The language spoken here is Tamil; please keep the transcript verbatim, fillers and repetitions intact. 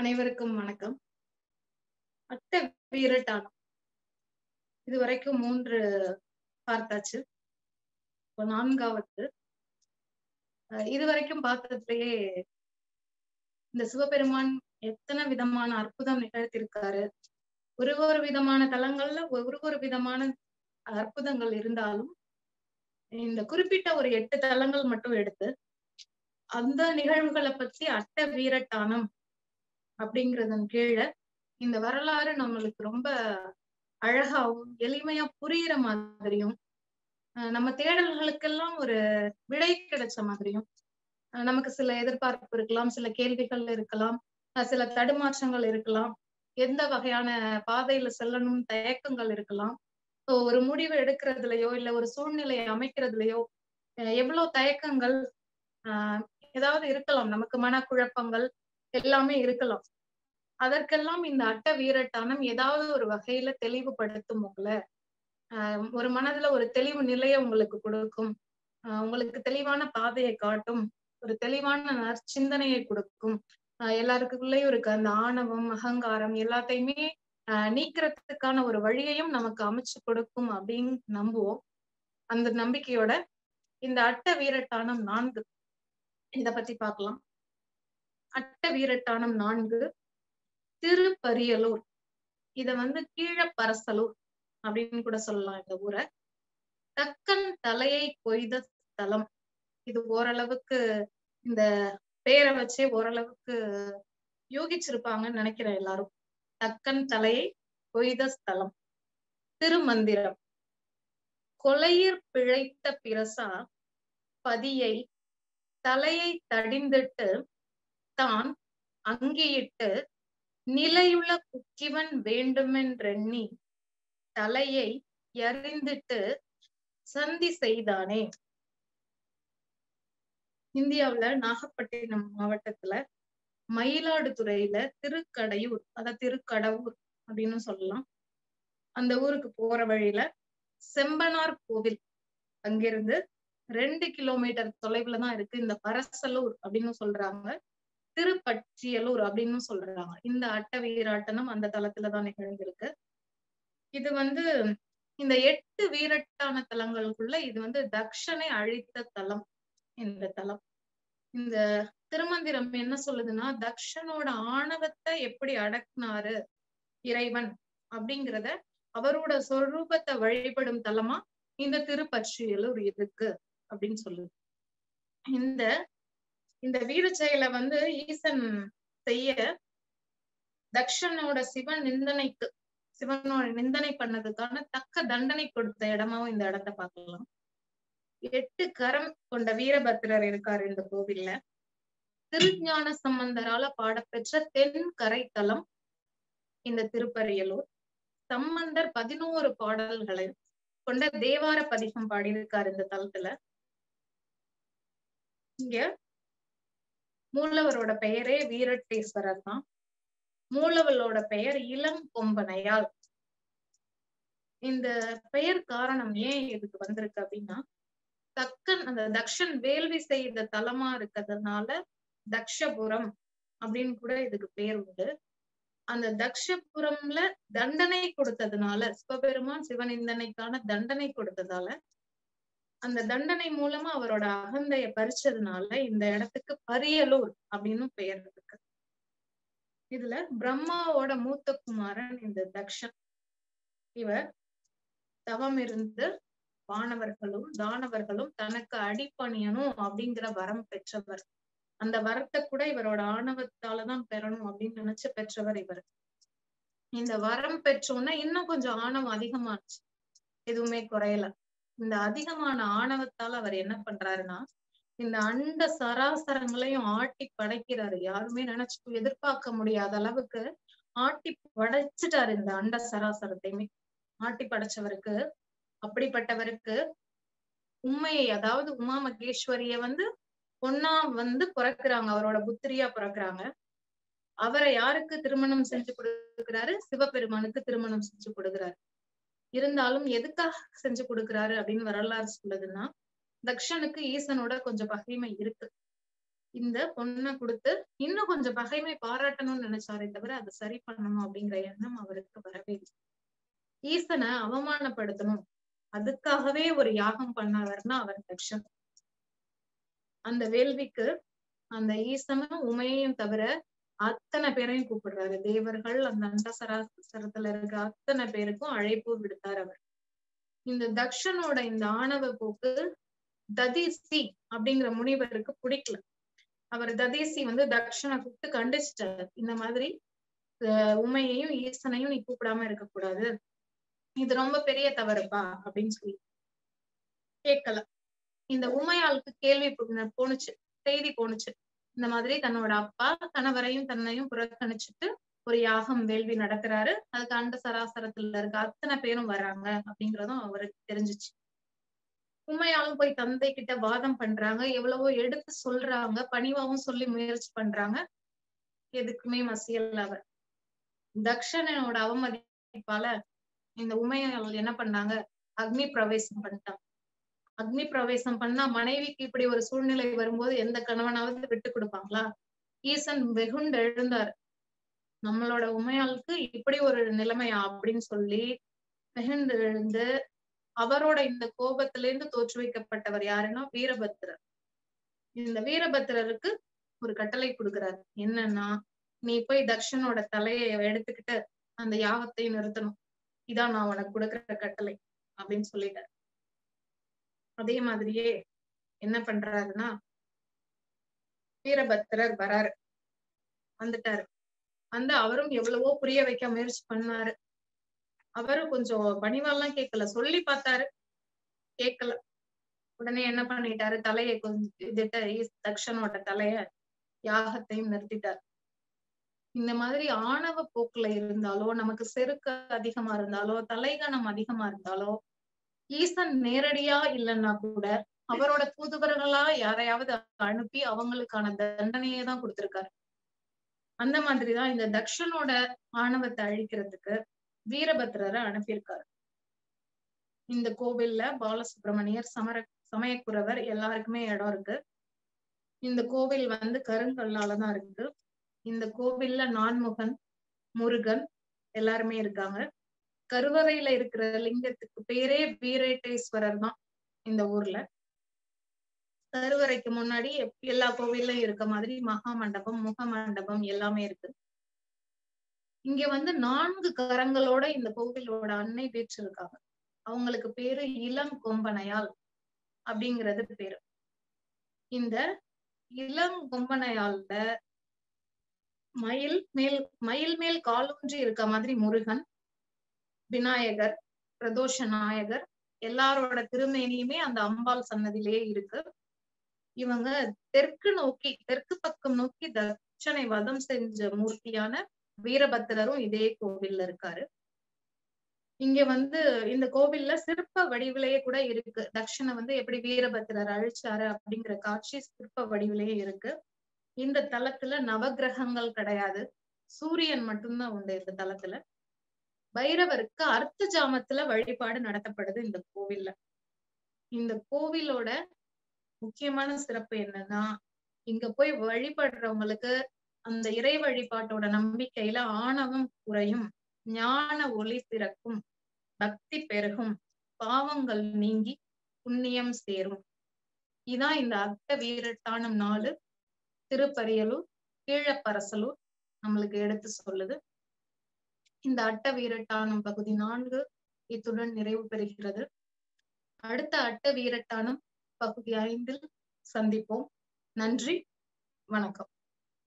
அனைவருக்கும் வணக்கம். அட்ட வீரட்டானம் இதுவரைக்கும் மூன்று பார்த்தாச்சு. இப்போ நான்காவது. இதுவரைக்கும் பார்த்ததுலயே இந்த சிவபெருமான் எத்தனை விதமான அற்புதம் நிகழ்த்திருக்காரு. ஒரு ஒரு விதமான தலங்கள்ல ஒரு ஒரு விதமான அற்புதங்கள் இருந்தாலும் இந்த குறிப்பிட்ட ஒரு எட்டு தலங்கள் மட்டும் எடுத்து அந்த நிகழ்வுகளை பத்தி அட்ட வீரட்டானம் அப்படிங்கறதன் கீழே இந்த வரலாறு நம்மளுக்கு ரொம்ப அழகாவும் எளிமையா புரியுற மாதிரியும் நம்ம தேடல்களுக்கெல்லாம் ஒரு விடை கிடைச்ச மாதிரியும் நமக்கு சில எதிர்பார்ப்பு இருக்கலாம், சில கேள்விகள் இருக்கலாம், சில தடுமாற்றங்கள் இருக்கலாம், எந்த வகையான பாதையில செல்லணும் தயக்கங்கள் இருக்கலாம். ஒரு முடிவு எடுக்கிறதுலயோ இல்ல ஒரு சூழ்நிலையை அமைக்கிறதுலயோ எவ்வளவு தயக்கங்கள் ஆஹ் ஏதாவது இருக்கலாம், நமக்கு மனக்குழப்பங்கள் எல்லாமே இருக்கலாம். அதற்கெல்லாம் இந்த அட்ட வீரட்டானம் ஏதாவது ஒரு வகையில தெளிவுபடுத்தும். உங்களை ஆஹ் ஒரு மனதுல ஒரு தெளிவு நிலையை உங்களுக்கு கொடுக்கும், ஆஹ் உங்களுக்கு தெளிவான பாதையை காட்டும், ஒரு தெளிவான சிந்தனையை கொடுக்கும். ஆஹ் எல்லாருக்குள்ளேயும் இருக்கு அந்த ஆணவம் அகங்காரம் எல்லாத்தையுமே ஆஹ் நீக்கிறதுக்கான ஒரு வழியையும் நமக்கு அமைச்சு கொடுக்கும் அப்படின்னு நம்புவோம். அந்த நம்பிக்கையோட இந்த அட்ட வீரட்டானம் நான்கு இத பத்தி பார்க்கலாம். அட்ட வீரட்டானம் நான்கு திருப்பரியலூர். இத வந்து கீழ பரசலூர் அப்படின்னு கூட சொல்லலாம். இந்த ஊரை தக்கன் தலையை கொய்த ஸ்தலம். இது ஓரளவுக்கு இந்த பேரை வச்சே ஓரளவுக்கு யோகிச்சிருப்பாங்கன்னு நினைக்கிறேன் எல்லாரும். தக்கன் தலையை கொய்த ஸ்தலம். திருமந்திரம். கொலையிற் பிழைத்த பிரசா பதியை தலையை தடிந்திட்டு தான் அங்கியிட்டு நிலையுள்ள குக்கிவன் வேண்டுமென்றெண்ணி தலையை எறிந்திட்டு சந்தி செய்தானே. இந்தியாவுல நாகப்பட்டினம் மாவட்டத்துல மயிலாடுதுறையில திருக்கடையூர், அதாவது திருக்கடவுர் அப்படின்னு சொல்லலாம், அந்த ஊருக்கு போற வழியில செம்பனார் கோவில் அங்கிருந்து ரெண்டு கிலோமீட்டர் தொலைவுல தான் இருக்கு இந்த பரசலூர் அப்படின்னு சொல்றாங்க, திருப்பற்றியலூர் அப்படின்னு சொல்றாங்க. இந்த அட்ட வீராட்டனம் அந்த தலத்துலதான் நிகழ்ந்திருக்கு. இது வந்து இந்த எட்டு வீரட்டான தலங்களுக்குள்ள இது வந்து தக்ஷனை அழித்த தலம். இந்த தலம் இந்த திருமந்திரம் என்ன சொல்லுதுன்னா, தக்ஷனோட ஆணவத்தை எப்படி அடக்குனாரு இறைவன் அப்படிங்கிறத அவரோட சொரூபத்தை வழிபடும் தலமா இந்த திருப்பற்றியலூர் இருக்கு அப்படின்னு சொல்லுது. இந்த இந்த வீர செயலை வந்து ஈசன் செய்ய தக்ஷனோட சிவன் நிந்தனைக்கு சிவனோட நிந்தனை பண்ணதுக்கான தக்க தண்டனை கொடுத்த இடமாவும் இந்த இடத்த பார்க்கலாம். எட்டு கரம் கொண்ட வீரபத்திரர் இருக்காரு இந்த கோவில்ல. திருஞான சம்பந்தரால பாடப்பெற்ற தென் கரைத்தலம் இந்த திருப்பரியலூர். சம்பந்தர் பதினோரு பாடல்களை கொண்ட தேவார பதிகம் பாடியிருக்காரு இந்த தலத்துல. இங்க மூலவரோட பெயரே வீரட்டேஸ்வரர் தான். மூலவரோட பெயர் இளங்கொம்பனையாள். இந்த பெயர் காரணம் ஏன் இதுக்கு வந்திருக்கு அப்படின்னா, தக்கன் அந்த தக்ஷன் வேள்வி செய்த தலமா இருக்கிறதுனால தக்ஷபுரம் அப்படின்னு கூட இதுக்கு பேர் உண்டு. அந்த தக்ஷபுரம்ல தண்டனை கொடுத்ததுனால, சிவபெருமான் சிவநிந்தனைக்கான தண்டனை கொடுத்ததால, அந்த தண்டனை மூலமா அவரோட அகந்தைய பறிச்சதுனால இந்த இடத்துக்கு பரியலூர் அப்படின்னு பெயர் இருக்கு. இதுல பிரம்மாவோட மூத்த குமாரன் இந்த தக்ஷன். இவர் தவம் இருந்து வானவர்களும் தானவர்களும் தனக்கு அடிப்பணியணும் அப்படிங்கிற வரம் பெற்றவர். அந்த வரத்தை கூட இவரோட ஆணவத்தாலதான் பெறணும் அப்படின்னு நினைச்சு பெற்றவர் இவர். இந்த வரம் பெற்றோன்னா இன்னும் கொஞ்சம் ஆணவம் அதிகமாச்சு, எதுவுமே குறையல. இந்த அதிகமான ஆணவத்தால அவர் என்ன பண்றாருன்னா, இந்த அண்ட சராசரங்களையும் ஆட்டி படைக்கிறாரு. யாருமே நினைச்சு எதிர்பார்க்க முடியாத அளவுக்கு ஆட்டி படைச்சிட்டாரு இந்த அண்ட சராசரத்தையுமே. ஆட்டி படைச்சவருக்கு, அப்படிப்பட்டவருக்கு உண்மையை, அதாவது உமா மகேஸ்வரிய வந்து பொண்ணா வந்து பிறக்குறாங்க, அவரோட புத்திரியா பிறக்குறாங்க. அவரை யாருக்கு திருமணம் செஞ்சு கொடுக்கிறாரு? சிவபெருமானுக்கு திருமணம் செஞ்சு கொடுக்கிறாரு. இருந்தாலும் எதுக்காக செஞ்சு கொடுக்கிறாரு அப்படின்னு வரலாறு சொல்லுதுன்னா, தக்ஷனுக்கு ஈசனோட கொஞ்சம் பகைமை இருக்கு. இந்த பொண்ணை கொடுத்து இன்னும் கொஞ்சம் பகைமை பாராட்டணும்னு நினைச்சாரே தவிர அதை சரி பண்ணணும் அப்படிங்கிற எண்ணம் அவருக்கு வரவே இல்லை. ஈசனை அவமானப்படுத்தணும் அதுக்காகவே ஒரு யாகம் பண்ணாருன்னா அவர் தக்ஷன். அந்த வேள்விக்கு அந்த ஈசனும் உமையையும் தவிர அத்தனை பேரையும் கூப்பிடுறாரு. தேவர்கள் அந்த அண்டசராசரத்துல இருக்க அத்தனை பேருக்கும் அழைப்பு விடுத்தார் அவர். இந்த தக்ஷனோட இந்த ஆணவ போக்கு ததிசி அப்படிங்கிற முனிவருக்கு பிடிக்கல. அவர் ததிசி வந்து தக்ஷனை கூப்பிட்டு கண்டிச்சிட்டாரு. இந்த மாதிரி அஹ் உமையையும் ஈசனையும் நீ கூப்பிடாம இருக்கக்கூடாது, இது ரொம்ப பெரிய தவறுப்பா அப்படின்னு சொல்லி கேட்கல. இந்த உமையாளுக்கு கேள்வி போணுச்சு, செய்தி போணுச்சு. இந்த மாதிரி தன்னோட அப்பா கணவரையும் தன்னையும் புறக்கணிச்சுட்டு ஒரு யாகம் வேள்வி நடக்கிறாரு, அதுக்கு அண்ட சராசரத்துல இருக்க அத்தனை பேரும் வர்றாங்க அப்படிங்கறதும் அவருக்கு தெரிஞ்சிச்சு. உண்மையாலும் போய் தந்தை கிட்ட வாதம் பண்றாங்க, எவ்வளவோ எடுத்து சொல்றாங்க, பணிவாவும் சொல்லி முயற்சி பண்றாங்க, எதுக்குமே மசியல். அவர் தக்ஷனோட அவமதிப்பால இந்த உமையால் என்ன பண்ணாங்க, அக்னி பிரவேசம் பண்ணிட்டாங்க. அக்னி பிரவேசம் பண்ணா மனைவிக்கு இப்படி ஒரு சூழ்நிலை வரும்போது எந்த கணவனாவது விட்டு கொடுப்பாங்களா? ஈசன் வெகுண்டு எழுந்தார். நம்மளோட உமையாளுக்கு இப்படி ஒரு நிலைமையா அப்படின்னு சொல்லி வெகுண்டு எழுந்து அவரோட இந்த கோபத்தில இருந்து தோற்று வைக்கப்பட்டவர் யாருன்னா வீரபத்திரர். இந்த வீரபத்திரருக்கு ஒரு கட்டளை கொடுக்கிறார். என்னன்னா, நீ போய் தக்ஷனோட தலையை எடுத்துக்கிட்டு அந்த யாகத்தை நிறுத்தணும், இதான் நான் உனக்கு கொடுக்குற கட்டளை அப்படின்னு சொல்லிட்டார். அதே மாதிரியே என்ன பண்றாருன்னா, வீரபத்திரர் வராரு, வந்துட்டாரு. வந்து அவரும் எவ்வளவோ புரிய வைக்க முயற்சி பண்ணாரு. அவரும் கொஞ்சம் பணிவாலாம் கேட்கல, சொல்லி பார்த்தாரு, கேட்கல. உடனே என்ன பண்ணிட்டாரு, தலையை கொஞ்சம் இதுட்ட தக்ஷனோட தலைய யாகத்தையும் நிறுத்திட்டார். இந்த மாதிரி ஆணவ போக்குல இருந்தாலோ, நமக்கு செருக்கு அதிகமா இருந்தாலோ, தலைகணம் அதிகமா இருந்தாலோ, ஈசன் நேரடியா இல்லைன்னா கூட அவரோட தூதுவர்களா யாரையாவது அனுப்பி அவங்களுக்கான தண்டனையே தான் கொடுத்திருக்காரு. அந்த மாதிரிதான் இந்த தக்ஷனோட ஆணவத்தை அழிக்கிறதுக்கு வீரபத்திரரை அனுப்பியிருக்காரு. இந்த கோவில்ல பாலசுப்ரமணியர், சமர சமயக்குறவர் எல்லாருக்குமே இடம் இருக்கு. இந்த கோவில் வந்து கருங்கல்லாலதான் இருக்கு. இந்த கோவில்ல நான்முகன், முருகன் எல்லாருமே இருக்காங்க. கருவறையில இருக்கிற லிங்கத்துக்கு பேரே வீரேட்டேஸ்வரர் தான் இந்த ஊர்ல. கருவறைக்கு முன்னாடி எல்லா கோவில்லையும் இருக்க மாதிரி மகா மண்டபம், முக மண்டபம் எல்லாமே இருக்கு. இங்க வந்து நான்கு கரங்களோட இந்த கோவிலோட அன்னை வீற்றிருக்காங்க. அவங்களுக்கு பேரு இளம் கொம்பனையாள் அப்படிங்கிறது பேரு. இந்த இளம் கொம்பனையாள்ல மயில் மேல் மயில் மேல் காலூன்றி இருக்க மாதிரி முருகன், விநாயகர், பிரதோஷ நாயகர் எல்லாரோட திருமேனியுமே அந்த அம்பாள் சன்னதியிலேயே இருக்கு. இவங்க தெற்கு நோக்கி தெற்கு பக்கம் நோக்கி தட்சனை வதம் செஞ்ச மூர்த்தியான வீரபத்திரரும் இதே கோவில்ல இருக்காரு. இங்க வந்து இந்த கோவில்ல சிற்ப வடிவிலேயே கூட இருக்கு. தக்ஷனை வந்து எப்படி வீரபத்திரர் அழிச்சாரு அப்படிங்கிற காட்சி சிற்ப வடிவிலேயே இருக்கு. இந்த தலத்துல நவகிரகங்கள் கிடையாது, சூரியன் மட்டும்தான் உண்டு இந்த தலத்துல. பைரவருக்கு அர்த்த ஜாமத்துல வழிபாடு நடத்தப்படுது இந்த கோவில்ல. இந்த கோவிலோட முக்கியமான சிறப்பு என்னன்னா, இங்க போய் வழிபடுறவங்களுக்கு அந்த இறை வழிபாட்டோட நம்பிக்கையில ஆணவம் குறையும், ஞான ஒளி பிறக்கும், பக்தி பெருகும், பாவங்கள் நீங்கி புண்ணியம் சேரும். இதான் இந்த அர்த்த வீரட்டானம் நாலு திருப்பரியலூர் கீழப்பரசலூர் நம்மளுக்கு எடுத்து சொல்லுது. இந்த அட்ட வீரட்டானம் பகுதி நான்கு இத்துடன் நிறைவு பெறுகிறது. அடுத்த அட்ட வீரட்டானம் பகுதி ஐந்தில் சந்திப்போம். நன்றி, வணக்கம்.